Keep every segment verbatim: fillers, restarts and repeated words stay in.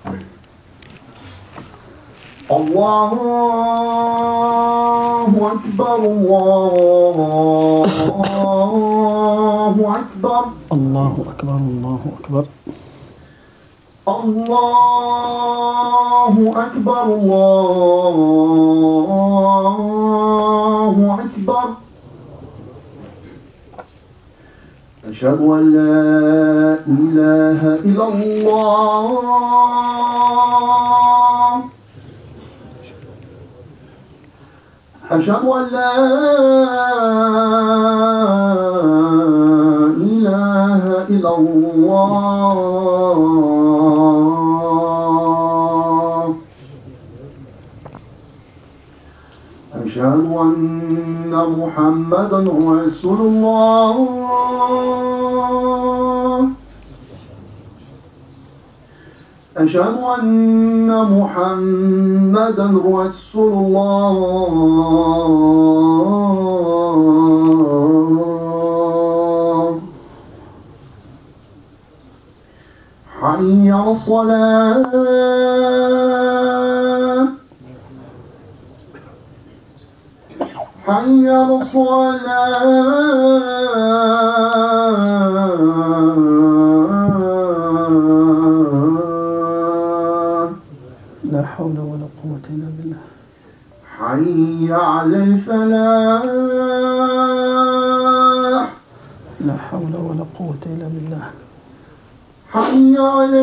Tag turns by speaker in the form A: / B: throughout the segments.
A: الله أكبر الله أكبر
B: الله أكبر الله أكبر
A: الله أكبر الله أكبر أشهد أن لا إله إلا الله أشهد أن لا إله إلا الله أشهد أن محمدا رسول الله أشهد أن محمدا رسول الله حي على الصلاة حي على الصلاة
B: لا حول ولا قوة إلا بالله
A: حي على الفلاح
B: لا حول ولا قوة إلا بالله
A: حي على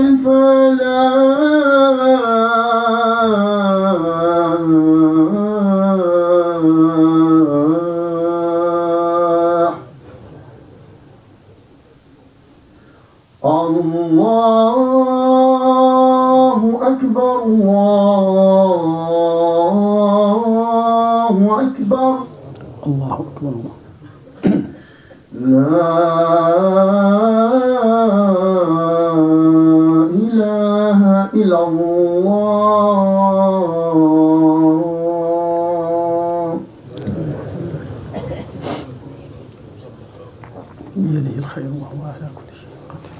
A: الفلاح الله أكبر الله أكبر
B: الله أكبر
A: لا إله إلا الله
B: بيده الخير وهو على كل شيء قدير.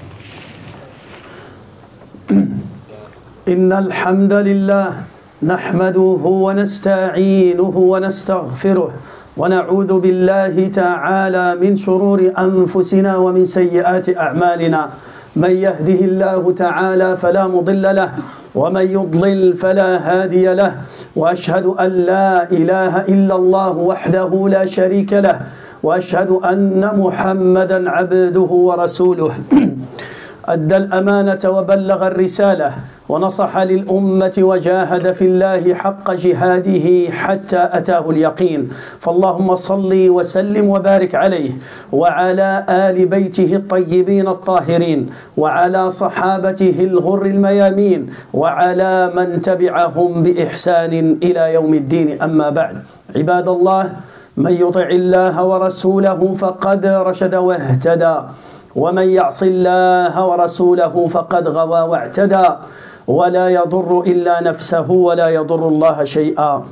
B: إن الحمد لله نحمده ونستعينه ونستغفره ونعوذ بالله تعالى من شرور أنفسنا ومن سيئات أعمالنا. من يهده الله تعالى فلا مضل له ومن يضلل فلا هادي له، وأشهد أن لا إله إلا الله وحده لا شريك له، وأشهد أن محمدا عبده ورسوله أدى الأمانة وبلغ الرسالة ونصح للأمة وجاهد في الله حق جهاده حتى أتاه اليقين. فاللهم صل وسلم وبارك عليه وعلى آل بيته الطيبين الطاهرين وعلى صحابته الغر الميامين وعلى من تبعهم بإحسان إلى يوم الدين. أما بعد، عباد الله، من يطع الله ورسوله فقد رشد واهتدى، ومن يعص الله ورسوله فقد غوى واعتدى، ولا يضر إلا نفسه ولا يضر الله شيئا.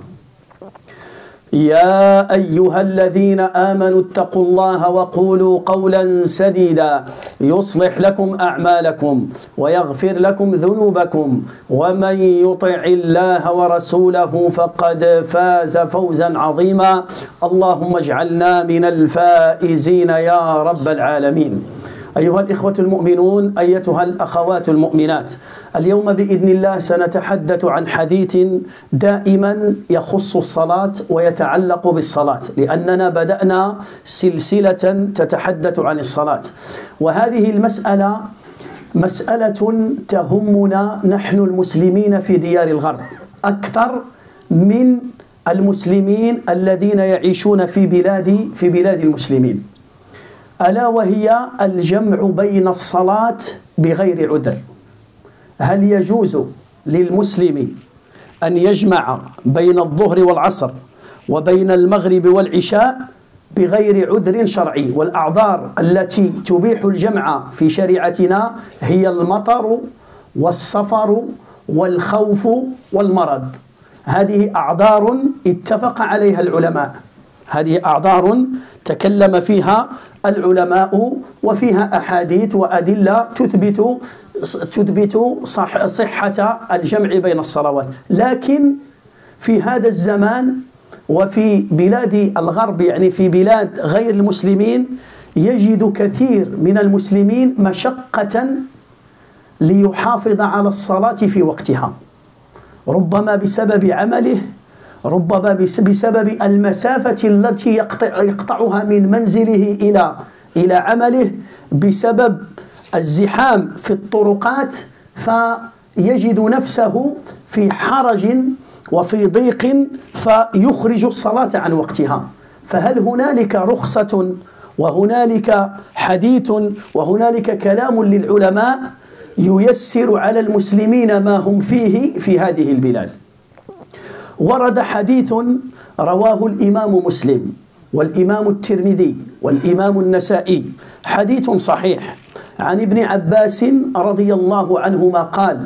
B: يا أيها الذين آمنوا اتقوا الله وقولوا قولا سديدا يصلح لكم أعمالكم ويغفر لكم ذنوبكم، ومن يطع الله ورسوله فقد فاز فوزا عظيما. اللهم اجعلنا من الفائزين يا رب العالمين. أيها الإخوة المؤمنون، أيتها الأخوات المؤمنات، اليوم بإذن الله سنتحدث عن حديث دائما يخص الصلاة ويتعلق بالصلاة، لأننا بدأنا سلسلة تتحدث عن الصلاة، وهذه المسألة مسألة تهمنا نحن المسلمين في ديار الغرب أكثر من المسلمين الذين يعيشون في بلاد في بلاد المسلمين، ألا وهي الجمع بين الصلاة بغير عذر. هل يجوز للمسلم أن يجمع بين الظهر والعصر وبين المغرب والعشاء بغير عذر شرعي؟ والأعذار التي تبيح الجمع في شريعتنا هي المطر والسفر والخوف والمرض. هذه أعذار اتفق عليها العلماء، هذه أعذار تكلم فيها العلماء وفيها أحاديث وأدلة تثبت تثبت صح صحة الجمع بين الصلوات. لكن في هذا الزمان وفي بلاد الغرب، يعني في بلاد غير المسلمين، يجد كثير من المسلمين مشقة ليحافظ على الصلاة في وقتها، ربما بسبب عمله، ربما بسبب المسافة التي يقطع يقطعها من منزله إلى إلى عمله، بسبب الزحام في الطرقات، فيجد نفسه في حرج وفي ضيق فيخرج الصلاة عن وقتها. فهل هنالك رخصة وهنالك حديث وهنالك كلام للعلماء ييسر على المسلمين ما هم فيه في هذه البلاد؟ ورد حديث رواه الإمام مسلم والإمام الترمذي والإمام النسائي، حديث صحيح، عن ابن عباس رضي الله عنهما قال: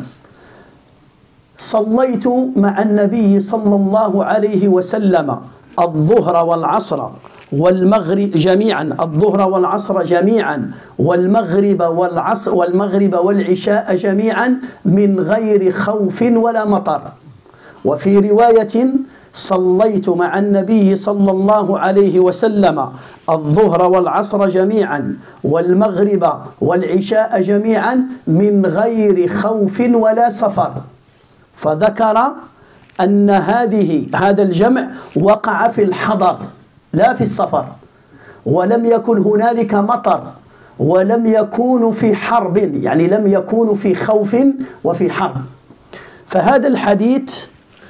B: صليت مع النبي صلى الله عليه وسلم الظهر والعصر والمغرب جميعا الظهر والعصر جميعا والمغرب والعصر والمغرب والعشاء جميعا من غير خوف ولا مطر. وفي رواية: صليت مع النبي صلى الله عليه وسلم الظهر والعصر جميعا والمغرب والعشاء جميعا من غير خوف ولا سفر. فذكر أن هذه هذا الجمع وقع في الحضر لا في السفر، ولم يكن هنالك مطر، ولم يكونوا في حرب، يعني لم يكونوا في خوف وفي حرب. فهذا الحديث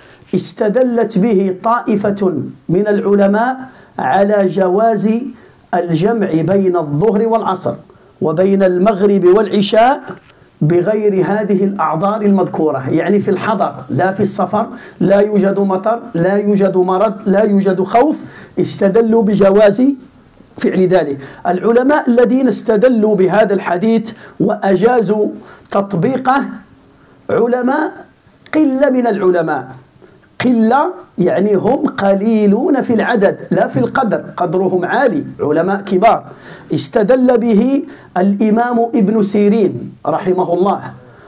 B: استدلت به طائفة من العلماء على جواز الجمع بين الظهر والعصر وبين المغرب والعشاء بغير هذه الأعذار المذكورة، يعني في الحضر لا في السفر، لا يوجد مطر، لا يوجد مرض، لا يوجد خوف، استدلوا بجواز فعل ذلك. العلماء الذين استدلوا بهذا الحديث وأجازوا تطبيقه علماء قلة من العلماء، قلة يعني هم قليلون في العدد لا في القدر، قدرهم عالي، علماء كبار. استدل به الإمام ابن سيرين رحمه الله،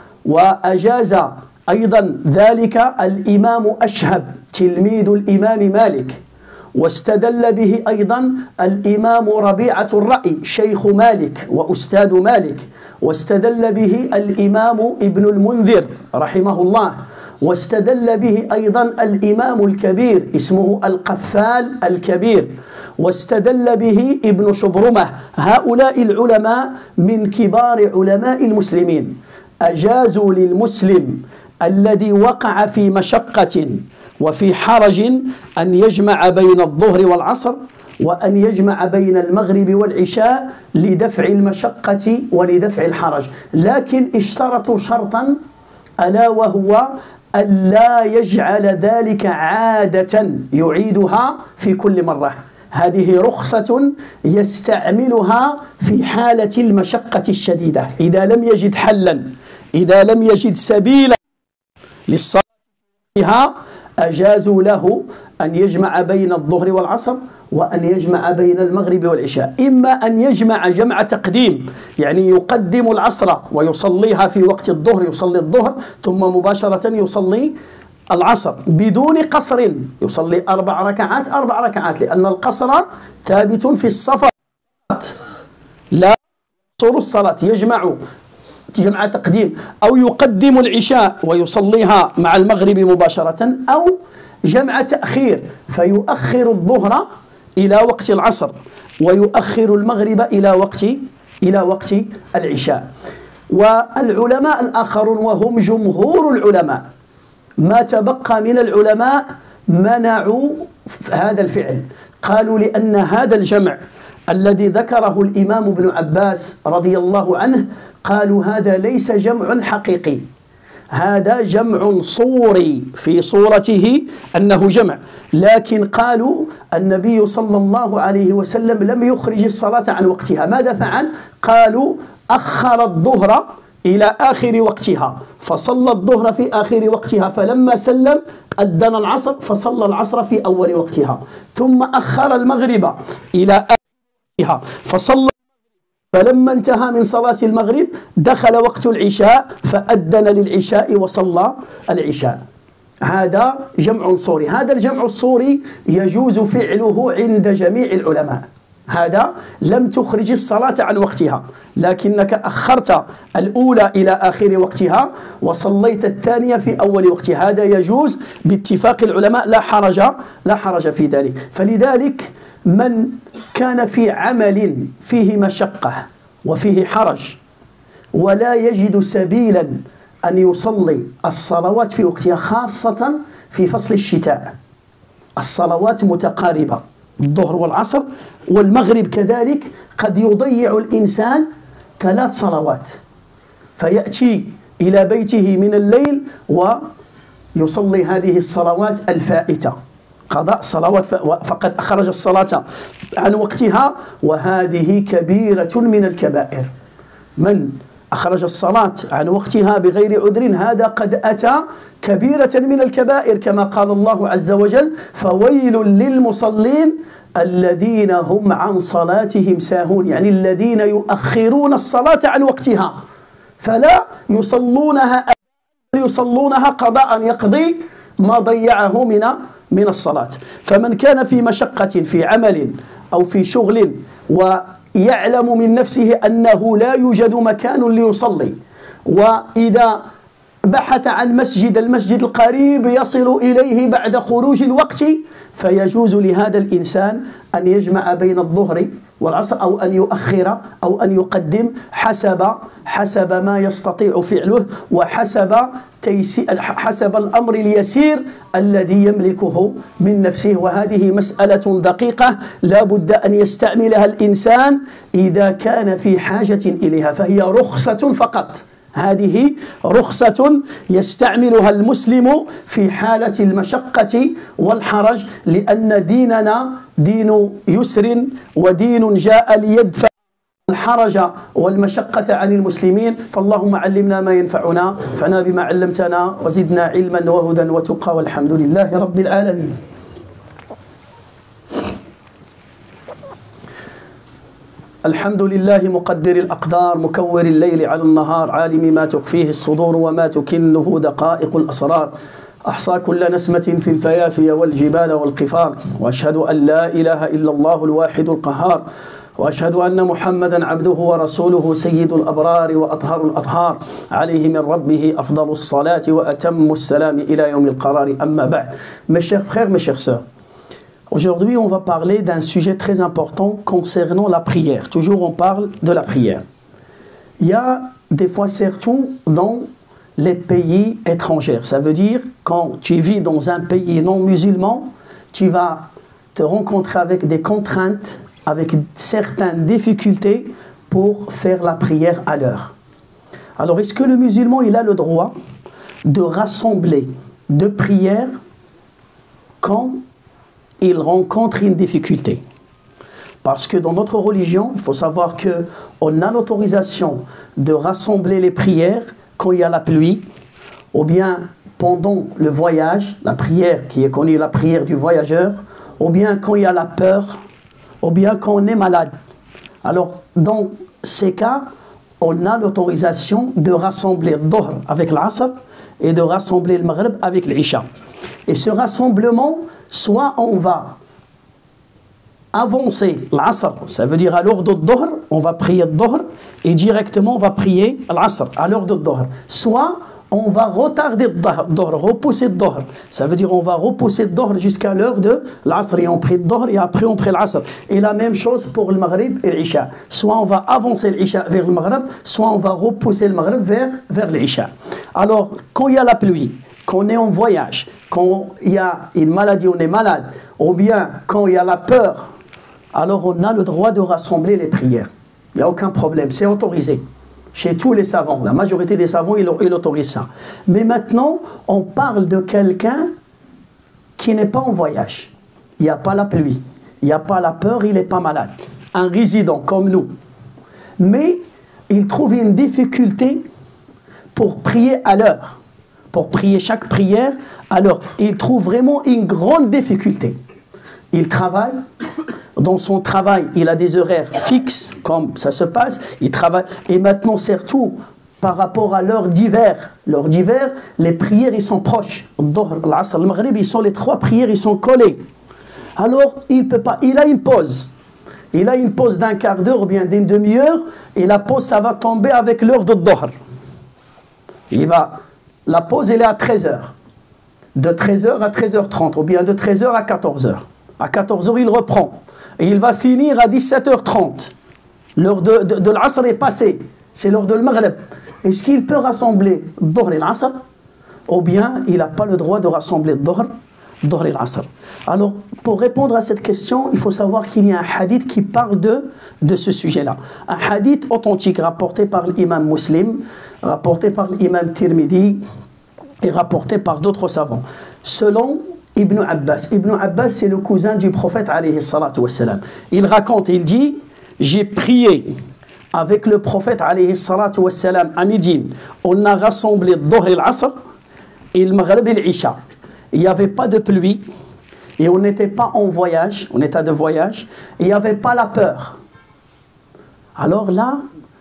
B: وأجاز أيضا ذلك الإمام أشهب تلميذ الإمام مالك، واستدل به أيضا الإمام ربيعة الرأي شيخ مالك وأستاذ مالك، واستدل به الإمام ابن المنذر رحمه الله، واستدل به أيضا الإمام الكبير اسمه القفال الكبير، واستدل به ابن شبرمة. هؤلاء العلماء من كبار علماء المسلمين أجازوا للمسلم الذي وقع في مشقة وفي حرج أن يجمع بين الظهر والعصر وأن يجمع بين المغرب والعشاء لدفع المشقة ولدفع الحرج، لكن اشترطوا شرطا ألا وهو ألا يجعل ذلك عادة يعيدها في كل مرة. هذه رخصة يستعملها في حالة المشقة الشديدة، إذا لم يجد حلا، إذا لم يجد سبيلا للصلاة فيها، أجازوا له أن يجمع بين الظهر والعصر وأن يجمع بين المغرب والعشاء، إما أن يجمع جمع تقديم، يعني يقدم العصر ويصليها في وقت الظهر، يصلي الظهر ثم مباشرة يصلي العصر بدون قصر، يصلي أربع ركعات أربع ركعات، لأن القصر ثابت في السفر لا يقصر الصلاة، يجمع جمع تقديم، أو يقدم العشاء ويصليها مع المغرب مباشرة، أو جمع تأخير فيؤخر الظهر إلى وقت العصر ويؤخر المغرب إلى وقت إلى وقت العشاء. والعلماء الآخرون وهم جمهور العلماء، ما تبقى من العلماء منعوا هذا الفعل، قالوا لأن هذا الجمع الذي ذكره الإمام ابن عباس رضي الله عنه، قالوا هذا ليس جمع حقيقي، هذا جمع صوري في صورته أنه جمع، لكن قالوا النبي صلى الله عليه وسلم لم يخرج الصلاة عن وقتها. ماذا فعل؟ قالوا أخر الظهر إلى آخر وقتها فصلى الظهر في آخر وقتها، فلما سلم أذن العصر فصلى العصر في أول وقتها، ثم أخر المغرب إلى آخر وقتها فصلى، فلما انتهى من صلاة المغرب دخل وقت العشاء فأذن للعشاء وصلى العشاء. هذا جمع صوري. هذا الجمع الصوري يجوز فعله عند جميع العلماء. هذا لم تخرج الصلاة عن وقتها، لكنك أخرت الأولى إلى آخر وقتها وصليت الثانية في أول وقتها، هذا يجوز باتفاق العلماء، لا حرج لا حرج في ذلك. فلذلك من كان في عمل فيه مشقة وفيه حرج ولا يجد سبيلا أن يصلي الصلوات في وقتها، خاصة في فصل الشتاء، الصلوات متقاربة، الظهر والعصر والمغرب كذلك، قد يضيع الإنسان ثلاث صلوات فيأتي إلى بيته من الليل ويصلي هذه الصلوات الفائتة، قضاء الصلوات، فقد أخرج الصلاة عن وقتها، وهذه كبيرة من الكبائر. من أخرج الصلاة عن وقتها بغير عذر هذا قد أتى كبيرة من الكبائر، كما قال الله عز وجل: فويل للمصلين الذين هم عن صلاتهم ساهون، يعني الذين يؤخرون الصلاة عن وقتها فلا يصلونها يصلونها قضاء يقضي ما ضيعه من من الصلاة. فمن كان في مشقة في عمل أو في شغل ويعلم من نفسه أنه لا يوجد مكان ليصلي، وإذا بحث عن مسجد، المسجد القريب يصل إليه بعد خروج الوقت، فيجوز لهذا الإنسان أن يجمع بين الظهر والعصر أو أن يؤخر أو أن يقدم حسب حسب ما يستطيع فعله وحسب حسب الأمر اليسير الذي يملكه من نفسه. وهذه مسألة دقيقة لا بد أن يستعملها الإنسان إذا كان في حاجة إليها، فهي رخصة فقط، هذه رخصة يستعملها المسلم في حالة المشقة والحرج، لأن ديننا دين يسر ودين جاء ليدفع الحرج والمشقة عن المسلمين. فاللهم علمنا ما ينفعنا، فنا بما علمتنا، وزدنا علما وهدى وتقى، والحمد لله رب العالمين. الحمد لله مقدر الأقدار، مكور الليل على النهار، عالم ما تخفيه الصدور وما تكنه دقائق الأسرار، أحصى كل نسمة في الفيافي والجبال والقفار، وأشهد أن لا إله إلا الله الواحد القهار، وأشهد أن محمدا عبده ورسوله سيد الأبرار وأطهر الأطهار، عليه من ربه أفضل الصلاة وأتم السلام إلى يوم القرار. أما بعد. Mes chers frères, mes chères sœurs, aujourd'hui, on va parler d'un sujet très important concernant la prière. Toujours, on parle de la prière. Il y a des fois, surtout dans les pays étrangers. Ça veut dire, quand tu vis dans un pays non musulman, tu vas te rencontrer avec des contraintes, avec certaines difficultés pour faire la prière à l'heure. Alors, est-ce que le musulman, il a le droit de rassembler deux prières quand il rencontre une difficulté? Parce que dans notre religion, il faut savoir qu'on a l'autorisation de rassembler les prières quand il y a la pluie, ou bien pendant le voyage, la prière qui est connue, la prière du voyageur, ou bien quand il y a la peur, ou bien quand on est malade. Alors, dans ces cas, on a l'autorisation de rassembler le Dhuhr avec l'Asr et de rassembler le Maghrib avec l'Isha. Et ce rassemblement, soit on va avancer l'Asr, ça veut dire à l'heure de Dhuhr, on va prier le Dhuhr et directement on va prier l'Asr à l'heure de Dhuhr. Soit on va retarder le Dhuhr, repousser le Dhuhr, ça veut dire on va repousser le Dhuhr jusqu'à l'heure de l'Asr et on prie le Dhuhr et après on prie l'Asr. Et la même chose pour le Maghrib et l'Isha. Soit on va avancer l'Isha vers le Maghrib, soit on va repousser le Maghrib vers, vers l'Isha. Alors, quand il y a la pluie, quand on est en voyage, quand il y a une maladie, on est malade, ou bien quand il y a la peur, alors on a le droit de rassembler les prières. Il n'y a aucun problème, c'est autorisé. Chez tous les savants, la majorité des savants, ils, ils autorisent ça. Mais maintenant, on parle de quelqu'un qui n'est pas en voyage. Il n'y a pas la pluie, il n'y a pas la peur, il n'est pas malade. Un résident comme nous. Mais il trouve une difficulté pour prier à l'heure, pour prier chaque prière à l'heure. Il trouve vraiment une grande difficulté. Il travaille, dans son travail, il a des horaires fixes, comme ça se passe, il travaille, et maintenant surtout, par rapport à l'heure d'hiver, l'heure d'hiver, les prières, ils sont proches. Al-Dhuhr, Al-Asr, Al-Maghrib, ils sont les trois prières, ils sont collés. Alors, il peut pas, il a une pause. Il a une pause d'un quart d'heure ou bien d'une demi-heure, et la pause, ça va tomber avec l'heure de Dhuhr. Il va, la pause, elle est à treize heures. De treize heures à treize heures trente, ou bien de treize heures à quatorze heures. À quatorze heures, il reprend. Et il va finir à dix-sept heures trente. L'heure de, de, de l'Asr est passée. C'est l'heure de l'Maghrib. Est-ce qu'il peut rassembler Dhuhr et l'Asr? Ou bien il n'a pas le droit de rassembler Dhuhr, Dhuhr et l'Asr? Alors, pour répondre à cette question, il faut savoir qu'il y a un hadith qui parle de, de ce sujet-là. Un hadith authentique rapporté par l'imam Muslim, rapporté par l'imam Tirmidhi et rapporté par d'autres savants. Selon Ibn Abbas. Ibn Abbas, c'est le cousin du prophète, alayhi salatu wassalam. Il raconte, il dit, j'ai prié avec le prophète, alayhi salatu wassalam, à Médine. On a rassemblé Dhuhr et l'Asr et le Maghrib et l'Isha. Il n'y avait pas de pluie et on n'était pas en voyage, en état de voyage, et il n'y avait pas la peur. Alors là,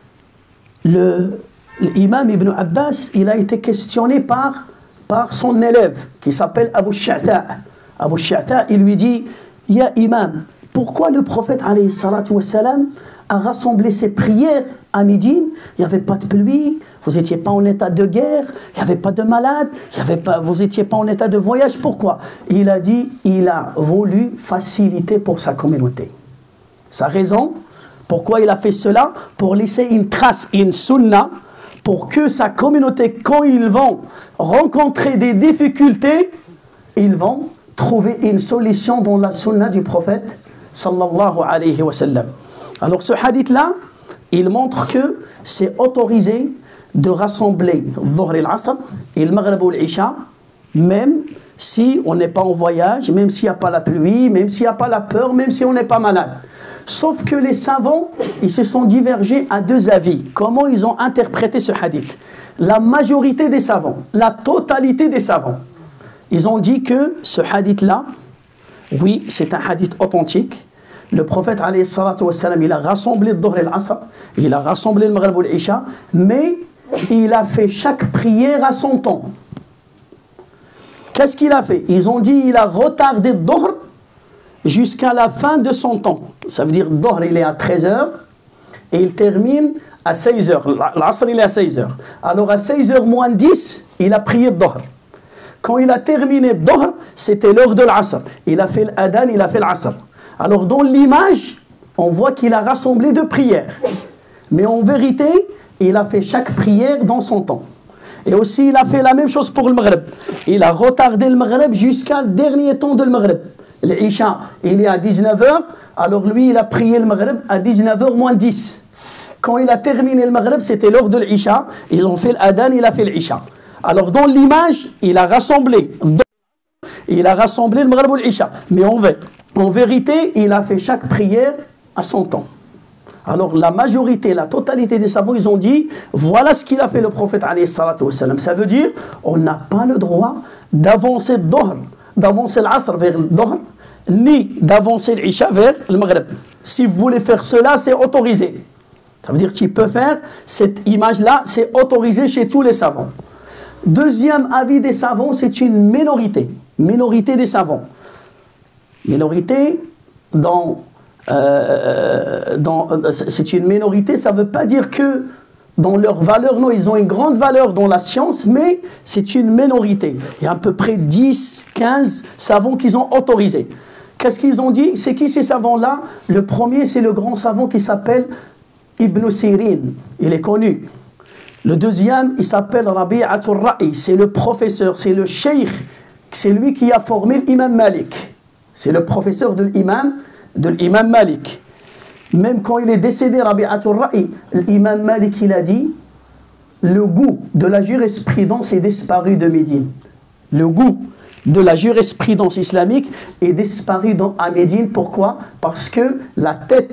B: l'imam Ibn Abbas, il a été questionné par par son élève qui s'appelle Abu Sha'tha. Abu Sha'tha, il lui dit, ya imam, pourquoi le prophète alayhi salatu wassalam a rassemblé ses prières à Médine? Il n'y avait pas de pluie, vous n'étiez pas en état de guerre, il n'y avait pas de malades, il y avait pas, vous n'étiez pas en état de voyage. Pourquoi? Il a dit, il a voulu faciliter pour sa communauté. Sa raison, pourquoi il a fait cela? Pour laisser une trace, une sunna, pour que sa communauté, quand ils vont rencontrer des difficultés, ils vont trouver une solution dans la sunna du prophète sallallahu alayhi wa sallam. Alors ce hadith-là, il montre que c'est autorisé de rassembler Dhuhr et l'Asr et le Maghrib ou l'Isha, même si on n'est pas en voyage, même s'il n'y a pas la pluie, même s'il n'y a pas la peur, même si on n'est pas malade. Sauf que les savants, ils se sont divergés à deux avis. Comment ils ont interprété ce hadith? La majorité des savants, la totalité des savants, ils ont dit que ce hadith-là, oui, c'est un hadith authentique. Le prophète, alayhi salatu wassalam, il a rassemblé le Dhuhr et l'Asr, il a rassemblé le Maghrib et l'Isha, mais il a fait chaque prière à son temps. Qu'est-ce qu'il a fait? Ils ont dit il a retardé le Dhuhr jusqu'à la fin de son temps. Ça veut dire Dhuhr, il est à treize heures et il termine à seize heures. L'Asr, il est à seize heures. Alors à seize heures moins dix, il a prié Dhuhr. Quand il a terminé Dhuhr, c'était l'heure de l'Asr. Il a fait l'Adhan, il a fait l'Asr. Alors dans l'image, on voit qu'il a rassemblé deux prières. Mais en vérité, il a fait chaque prière dans son temps. Et aussi, il a fait la même chose pour le Maghrib. Il a retardé le Maghrib jusqu'à le dernier temps de le Maghrib. L'Isha, il est à dix-neuf heures, alors lui, il a prié le Maghrib à dix-neuf heures moins dix. Quand il a terminé le Maghrib, c'était l'heure de l'Isha. Ils ont fait l'Adhan, il a fait l'Isha. Alors dans l'image, il a rassemblé. Il a rassemblé le Maghrib ou l'Isha. Mais en, en vérité, il a fait chaque prière à son temps. Alors la majorité, la totalité des savants, ils ont dit, voilà ce qu'il a fait le prophète alayhi salatu wassalam. Ça veut dire, on n'a pas le droit d'avancer le Dhuhr, d'avancer l'Asr vers le Dhuhr, ni d'avancer l'Isha vers le Maghrib. Si vous voulez faire cela, c'est autorisé. Ça veut dire que tu peux faire cette image-là, c'est autorisé chez tous les savants. Deuxième avis des savants, c'est une minorité. Minorité des savants. Minorité dans... Euh, dans, c'est une minorité, ça ne veut pas dire que dans leur valeur, non, ils ont une grande valeur dans la science, mais c'est une minorité. Il y a à peu près dix, quinze savants qu'ils ont autorisés. Qu'est-ce qu'ils ont dit? C'est qui ces savants-là? Le premier, c'est le grand savant qui s'appelle Ibn Sirin, il est connu. Le deuxième, il s'appelle Rabi'atul Ra'i, c'est le professeur, c'est le cheikh, c'est lui qui a formé l'imam Malik. C'est le professeur de l'imam de l'imam Malik. Même quand il est décédé, Rabi'atul Ra'i, l'imam Malik, il a dit, le goût de la jurisprudence est disparu de Médine. Le goût de la jurisprudence islamique est disparu dans, à Médine. Pourquoi? Parce que la tête,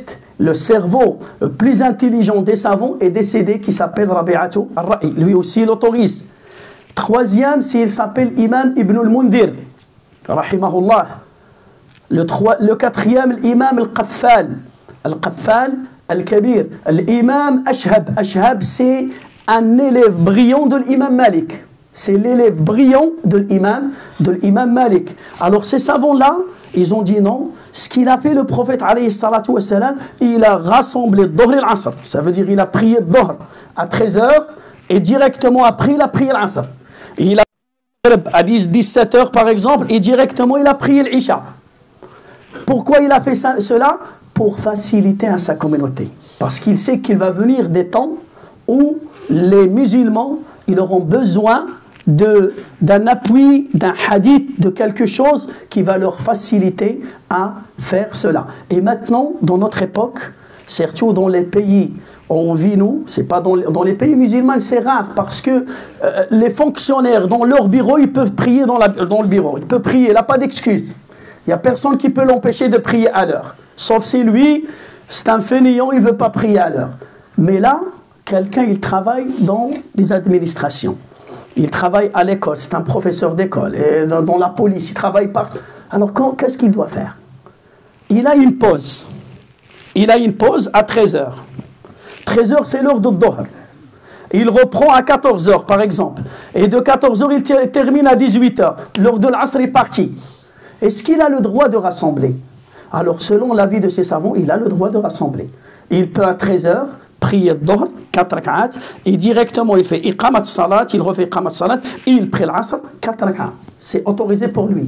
B: le cerveau le plus intelligent des savants est décédé, qui s'appelle Rabi'atu al-Ra'i. Lui aussi, il autorise. Troisième, s'il s'appelle Imam Ibn al-Mundhir, rahimahullah. Le, trois, le quatrième, l'imam al-Qaffal. Al-Qaffal al-Kabir. L'imam Ashhab. Ashhab, c'est un élève brillant de l'imam Malik. C'est l'élève brillant de l'imam, de l'imam Malik. Alors ces savants-là, ils ont dit non. Ce qu'il a fait le prophète, alayhi salatu wassalam, il a rassemblé Dohr et l'Asr. Ça veut dire il a prié Dohr à treize heures et directement après il a prié l'Asr. Il a à dix-sept heures par exemple et directement il a prié l'Isha. Pourquoi il a fait ça, cela? Pour faciliter à sa communauté. Parce qu'il sait qu'il va venir des temps où les musulmans, ils auront besoin de, d'un appui, d'un hadith, de quelque chose qui va leur faciliter à faire cela. Et maintenant, dans notre époque, surtout dans les pays où on vit nous, c'est pas dans les, dans les pays musulmans, c'est rare parce que euh, les fonctionnaires dans leur bureau, ils peuvent prier dans, la, dans le bureau. Ils peuvent prier, il n'a pas d'excuse. Il n'y a personne qui peut l'empêcher de prier à l'heure. Sauf si lui, c'est un fainéant, il ne veut pas prier à l'heure. Mais là, quelqu'un, il travaille dans des administrations. Il travaille à l'école, c'est un professeur d'école. Et dans, dans la police, il travaille partout. Alors, qu'est-ce qu'il doit faire? Il a une pause. Il a une pause à treize heures. treize heures, c'est l'heure de Dohr. Il reprend à quatorze heures, par exemple. Et de quatorze heures, il termine à dix-huit heures. L'heure de l'Asr est partie. Est-ce qu'il a le droit de rassembler? Alors, selon l'avis de ces savants, il a le droit de rassembler. Il peut à treize heures prier Dohr, quatre rak'at, et directement il fait Iqamat Salat, il refait Iqamat Salat, et il prie l'Asr, quatre rak'at. C'est autorisé pour lui.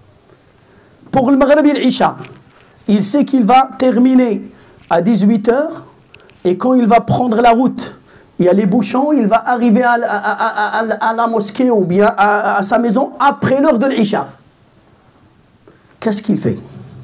B: Pour le Maghrib et l'Isha, il sait qu'il va terminer à dix-huit heures, et quand il va prendre la route, il y a les bouchons, il va arriver à, à, à, à, à la mosquée ou bien à, à sa maison après l'heure de l'Isha. Qu'est-ce qu'il fait?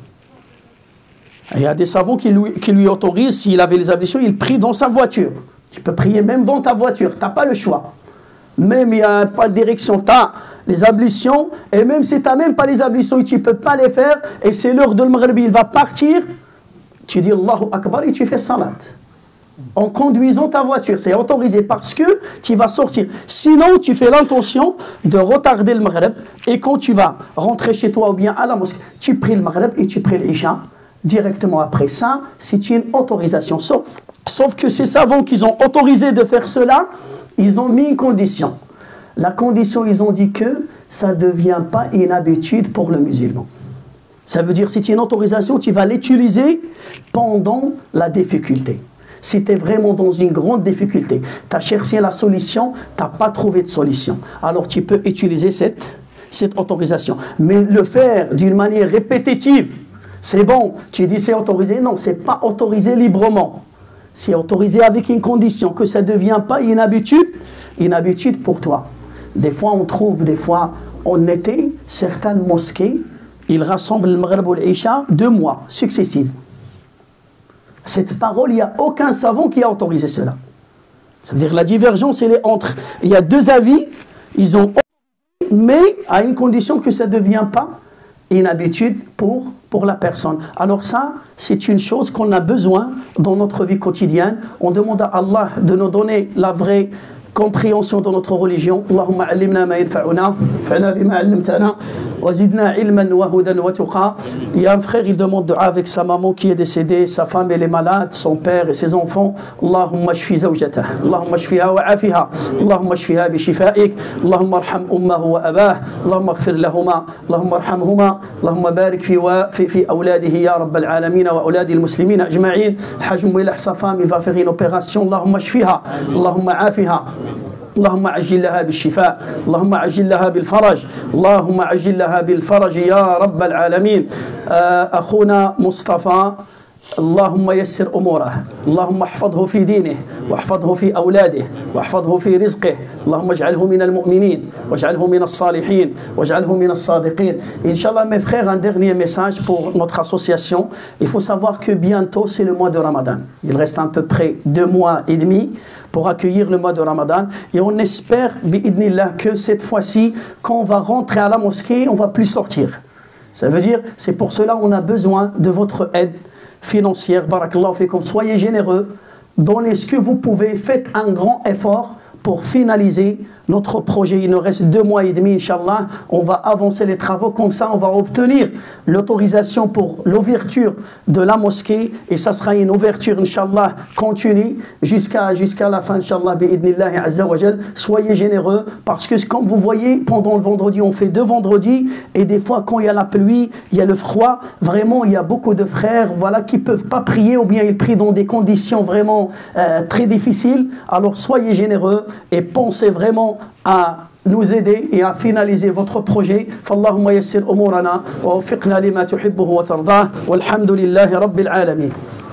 B: Il y a des savants qui lui, qui lui autorisent, s'il avait les ablutions, il prie dans sa voiture. Tu peux prier même dans ta voiture, tu n'as pas le choix. Même il n'y a pas de direction, tu as les ablutions, et même si tu n'as même pas les ablutions, tu ne peux pas les faire, et c'est l'heure de l'Maghrib, il va partir, tu dis Allahu Akbar et tu fais salat. En conduisant ta voiture, c'est autorisé parce que tu vas sortir. Sinon, tu fais l'intention de retarder le Maghrib, et quand tu vas rentrer chez toi ou bien à la mosquée, tu pries le Maghrib et tu pries l'Isha. Directement après ça, c'est une autorisation. Sauf, sauf que ces savants qui ont autorisé de faire cela, ils ont mis une condition. La condition, ils ont dit que ça ne devient pas une habitude pour le musulman. Ça veut dire, si tu as une autorisation, tu vas l'utiliser pendant la difficulté. Si tu es vraiment dans une grande difficulté, tu as cherché la solution, tu n'as pas trouvé de solution. Alors tu peux utiliser cette, cette autorisation. Mais le faire d'une manière répétitive, c'est bon, tu dis c'est autorisé. Non, c'est pas autorisé librement. C'est autorisé avec une condition, que ça ne devient pas une habitude, une habitude pour toi. Des fois, on trouve, des fois, en été, certaines mosquées, ils rassemblent le Maghrib et l'Isha deux mois successifs. Cette parole, il n'y a aucun savant qui a autorisé cela. Ça veut dire que la divergence, elle est entre. Il y a deux avis, ils ont autorisé, mais à une condition que ça ne devient pas une habitude pour, pour la personne. Alors ça, c'est une chose qu'on a besoin dans notre vie quotidienne. On demande à Allah de nous donner la vraie compréhension de notre religion. Allahumma allimna ma yanfa'una, fa'na bima 'allamtana, wa zidna ilman wa hudan wa tuqa. Il y a un frère, il demande dua avec sa maman qui est décédée, sa femme elle est malade, son père et ses enfants. Allahumma shfi zawjatah, Allahumma shfiha wa afiha, Allahumma shfiha bi shifa'ik, Allahumma arham ummahu wa abah, Allahumma ighfir lahuma, Allahumma arhamhuma, Allahumma barik fi wa fi fi awladihi ya rabbal alamin wa awladi al-muslimin ajma'in. Hajj Mouilah, sa femme, il va faire une opération. Allahumma shfiha, Allahumma afiha. اللهم عجل لها بالشفاء اللهم عجل لها بالفرج اللهم عجل لها بالفرج يا رب العالمين. أخونا مصطفى اللهم يسر أموره اللهم احفظه في دينه واحفظه في أولاده واحفظه في رزقه اللهم اجعله من المؤمنين واجعله من الصالحين واجعله من الصادقين. Inch'Allah, mes frères, un dernier message pour notre association. Il faut savoir que bientôt c'est le mois de Ramadan. Il reste à peu près deux mois et demi pour accueillir le mois de Ramadan, et on espère bi'idnillah que cette fois-ci, quand on va rentrer à la mosquée, on ne va plus sortir. Ça veut dire, c'est pour cela qu'on a besoin de votre aide financière. Barakallahu fikum. Soyez généreux, donnez ce que vous pouvez, faites un grand effort pour finaliser notre projet. Il nous reste deux mois et demi, Inch'Allah. On va avancer les travaux, comme ça on va obtenir l'autorisation pour l'ouverture de la mosquée, et ça sera une ouverture, Inch'Allah, continue jusqu'à jusqu'à la fin, Inch'Allah, bi'idnillahi azza wa jal. Soyez généreux, parce que comme vous voyez, pendant le vendredi, on fait deux vendredis, et des fois quand il y a la pluie, il y a le froid, vraiment il y a beaucoup de frères, voilà, qui ne peuvent pas prier, ou bien ils prient dans des conditions vraiment euh, très difficiles. Alors soyez généreux et pensez vraiment à nous aider et à finaliser votre projet. Fallahumma yassir umurana wa waffiqna lima tuhibbuhu wa tardah walhamdulillahi rabbil alamin.